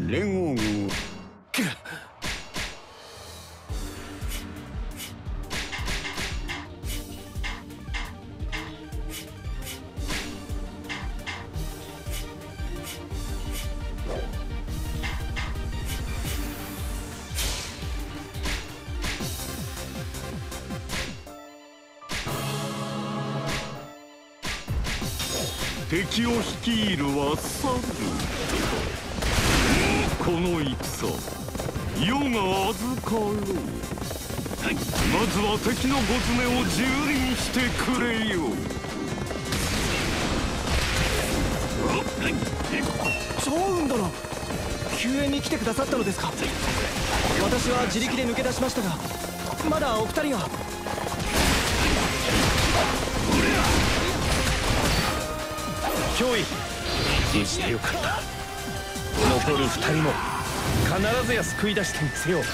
連合軍。敵を率いるは猿。この戦余が預かろう。まずは敵のご詰めを蹂躙してくれよ。 趙雲殿、救援に来てくださったのですか。私は自力で抜け出しましたが、まだお二人が。脅威、無事でよかった。残る二人も必ずや救い出してみせよう。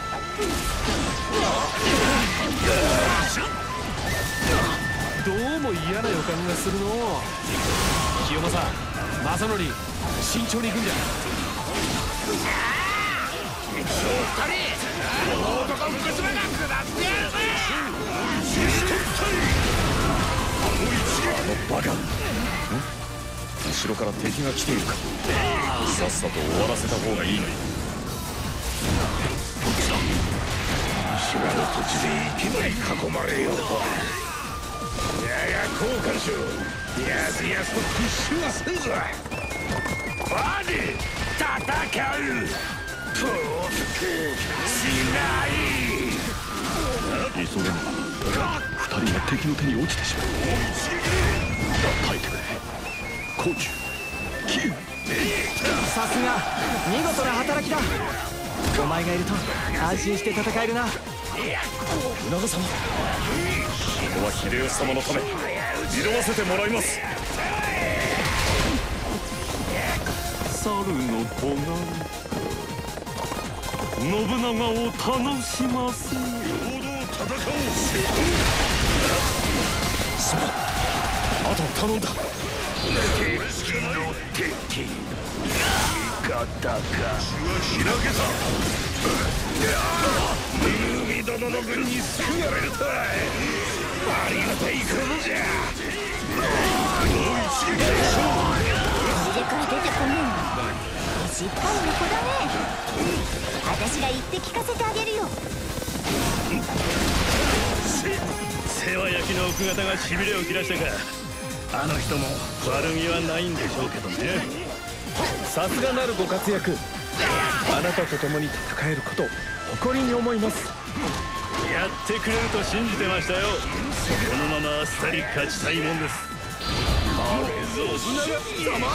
どうも嫌な予感がするの。清正、正則、慎重に行くんじゃ。二人、この男娘が下ってやるぜ。あのバカ、後ろから敵が来ているか。さっさと終わらせた方がいい。後ろの土地でいきなり囲まれようとは。やや交換しろ。やすやすと屈しはせんぞ。バディ戦う。降伏しない。急げば二人が敵の手に落ちてしまう。耐えてくれ甲冑。さすが見事な働きだ。お前がいると安心して戦えるな。信長様、ここは秀吉様のため挑ませてもらいます。 猿の子が信長を楽しませ。共同戦おう。 そう、あとは頼んだ。 敵の敵味方か。血は開けた。海殿の軍に救われるとはありがたいことじゃ。もう一撃でしょう。 家から出てこないなんてしっかりの子だね。私が言って聞かせてあげるよ。 世話焼きの奥方がしびれを切らしたか。あの人も悪気はないんでしょうけどね。 さすがなるご活躍。あなたと共に戦えること誇りに思います。 やってくれると信じてましたよ。このままあっさり勝ちたいもんです。 信長様、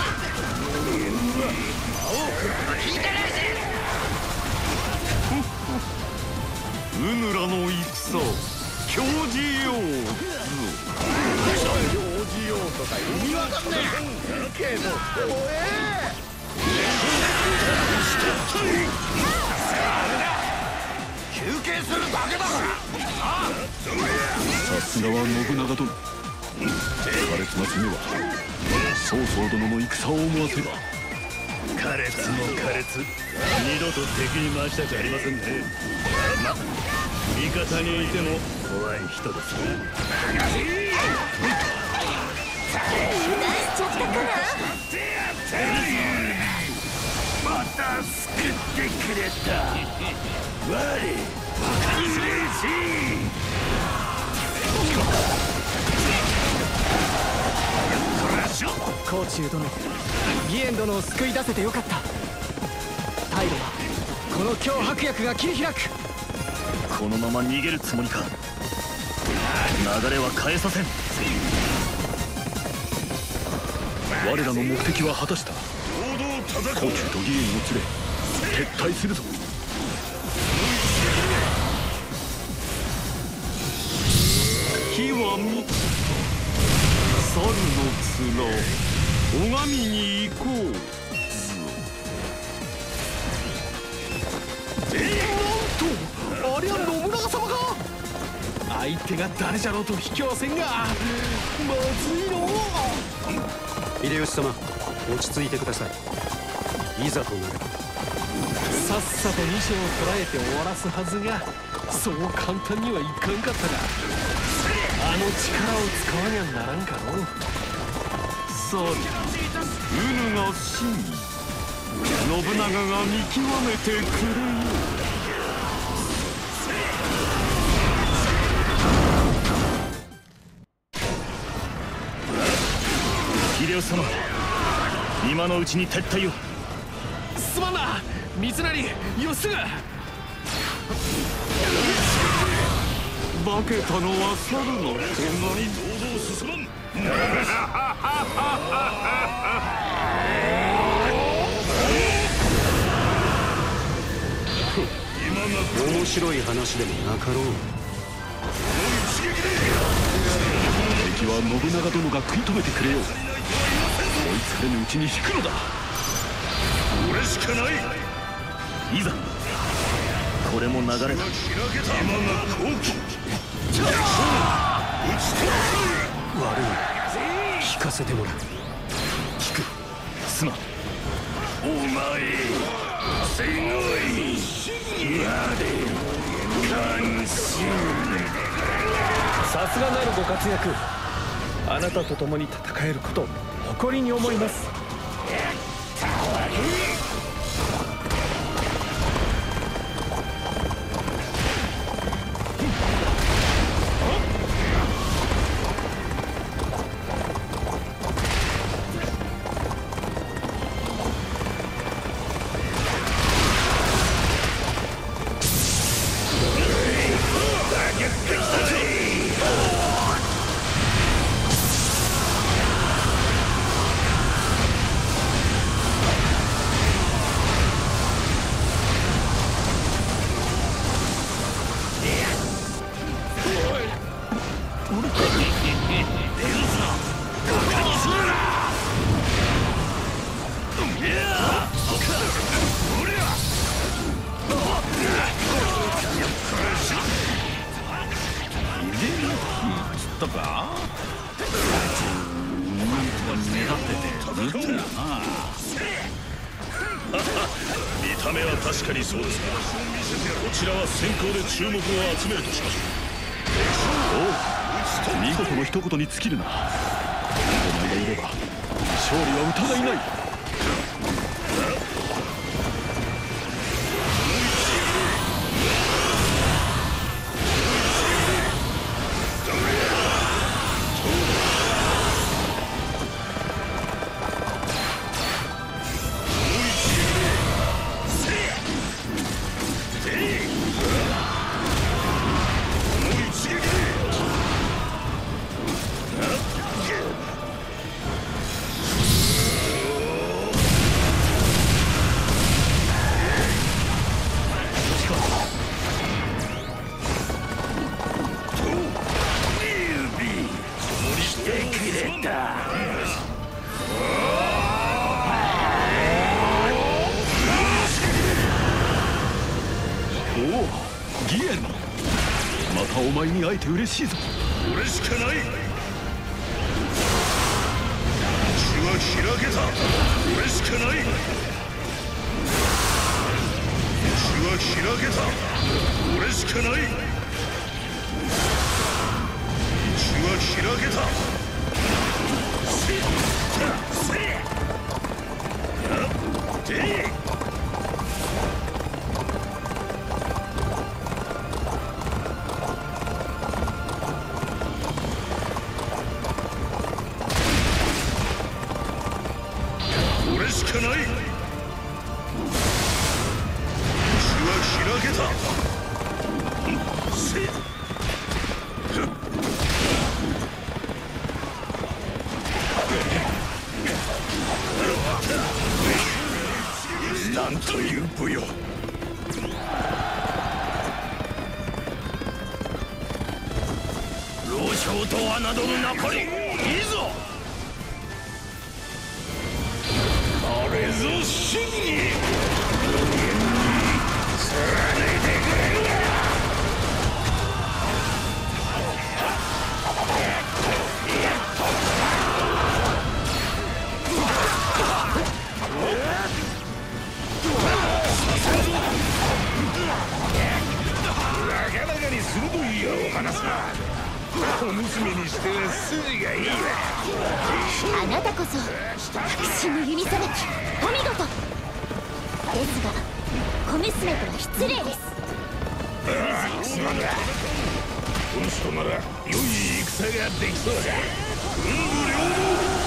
うぬらの戦教じようぞ。 教じようとか意味わかんねえけど怖え。 休憩するだけだから。 さすがは信長殿。苛烈な攻めは曹操殿の戦を思わせる。 苛烈も苛烈、二度と敵に回したくありませんね。ま、味方にいても怖い人ですね。 油断しちゃったかな。 また救ってくれた。我嬉しい。 甲冑殿、義援殿を救い出せてよかった。退路はこの強迫薬が切り開く。 このまま逃げるつもりか。流れは変えさせん。 我らの目的は果たした。甲冑と義援を連れ撤退するぞ。 火は見た。猿の面拝みに行こうぞ。 なんとありゃ信長様が。相手が誰じゃろうと卑怯せんがまずいの。秀吉様、落ち着いてください。いざとなればさっさと2章を捕らえて終わらすはずが、そう簡単にはいかんかったが、あの力を使わにゃならんかの。 さあ、ウヌが真に信長が見極めてくれよ。 秀吉様、今のうちに撤退を。 すまんな三成義継。 化けたのは猿の手が。 堂々進まん。 面白い話でもなかろう。敵は信長殿が食い止めてくれよう。追いつかれぬうちに引くのだ。 俺しかない。 いざ、これも流れだ。 今が好機。 悪い、聞かせてもらう。 聞く。すまん。 お前すごい。 さすがなるご活躍。あなたと共に戦えることを誇りに思います。 見た目は確かにそうですが、こちらは先行で注目を集めるとしましょう。見事の一言に尽きるな。お前がいれば勝利は疑いない。お前に会えて嬉しいぞ。 俺しかない。道は開けた。俺しかない。道は開けた。俺しかない。道は開けた。俺しかない。道は開けた。なんという武勇。老将と侮るなかれ。いいぞ。あれぞ真に貫いてくれる。させるぞ。 かなかに鋭い矢を放すな。小娘にしては筋がいいわ。 あなたこそ白紙の弓さばきお見事ですが、小娘とは失礼です。 すまんな。この人なら良い戦ができそうだ。文武両道。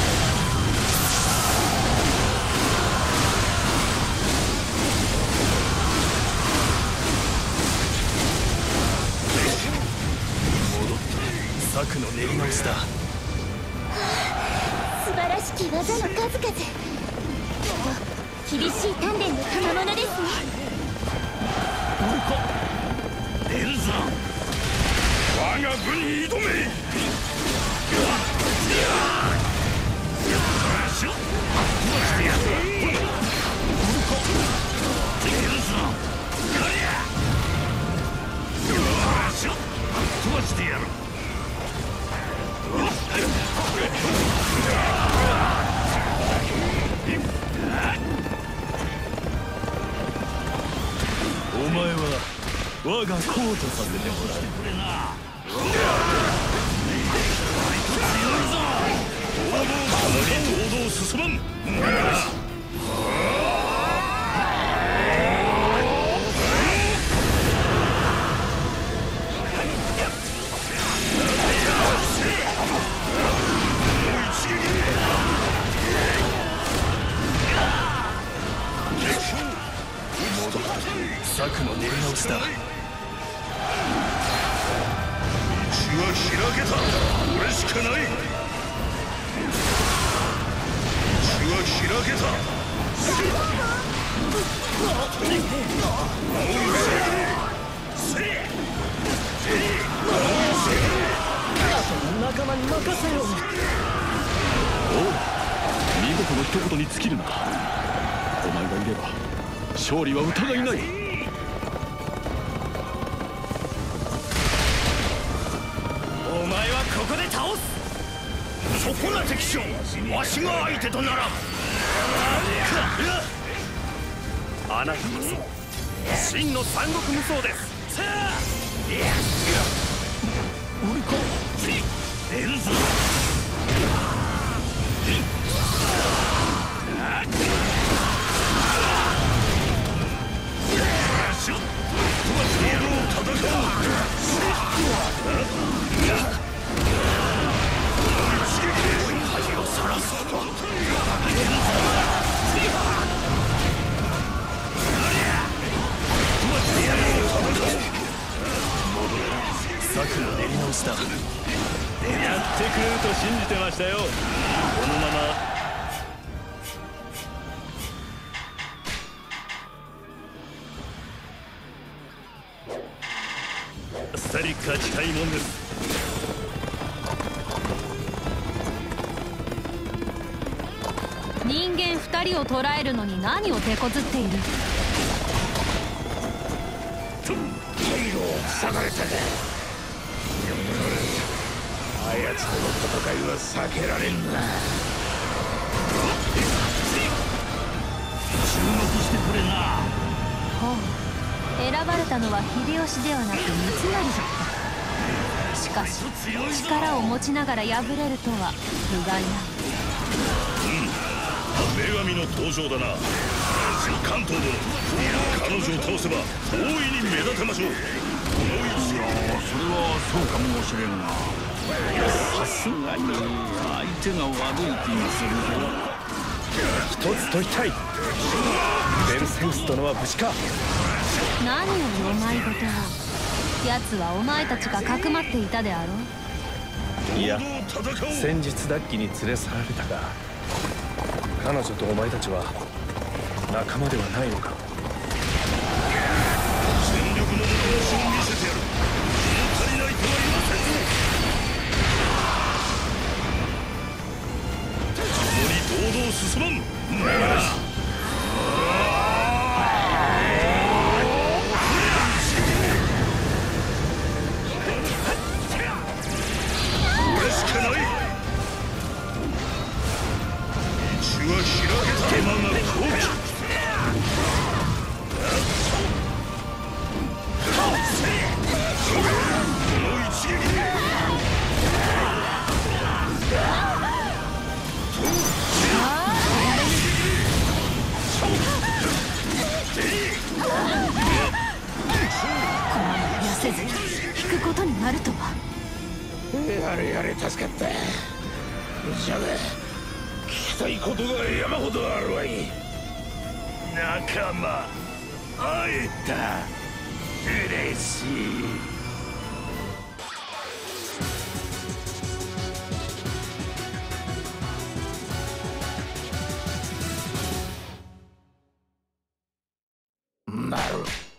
策の練り直しだ。 素晴らしき技の数々。きっと厳しい鍛錬の賜物ですね。 出るぞ。我が軍に挑め。飛ばしてやる。 お前は我がコートさせてもらう。 堂々進まん。 策の練り直しだ。道は開けた。俺しかない。道は開けた。 仲間に任せろ。おう、見事の一言に尽きるな。お前がいれば勝利は疑いない。 お前はここで倒す。そこな敵将、わしが相手とならん。 あなたこそ真の三国無双です。 俺か出るぞ。 策の練り直しだ。やってくれると信じてましたよ。このままあっさり勝ちたいもんです。 人間2人を捕らえるのに何を手こずっている。 退路を塞がれたか。あやつとの戦いは避けられんな。注目してくれな。 ほう、選ばれたのは秀吉ではなく三成だった。しかし力を持ちながら敗れるとは不甲斐ない。 女神の登場だな。関東殿、彼女を倒せば大いに目立てましょう。それはそうかもしれんが、さすがに相手が悪い気がするぞ。 一つ問いたい。ベルセウス殿は無事か。 何をお前事を。奴はお前たちがかくまっていたであろう。 いや、先日ダッキに連れ去られたが、彼女とお前たちは仲間ではないのか。 全力の武士を見せてやる。足りないとは言いませんぞ。共に堂々進まん。俺しかない。道は開けた。手間が好機。 ことになるとは。 やれやれ助かった。じゃが聞きたいことが山ほどあるわい。 仲間会えた。嬉しい。 なる